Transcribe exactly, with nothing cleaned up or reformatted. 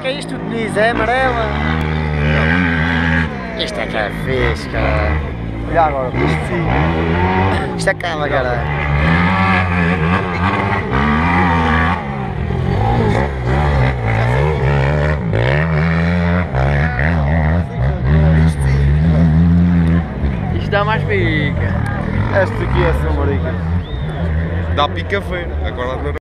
é isto, Denise? É amarela? Isto é que é fixe, cara. Olha agora, isto sim. Isto acaba, cara. Isto dá mais pica. Este aqui é São Marica. Dá pica feira. Agora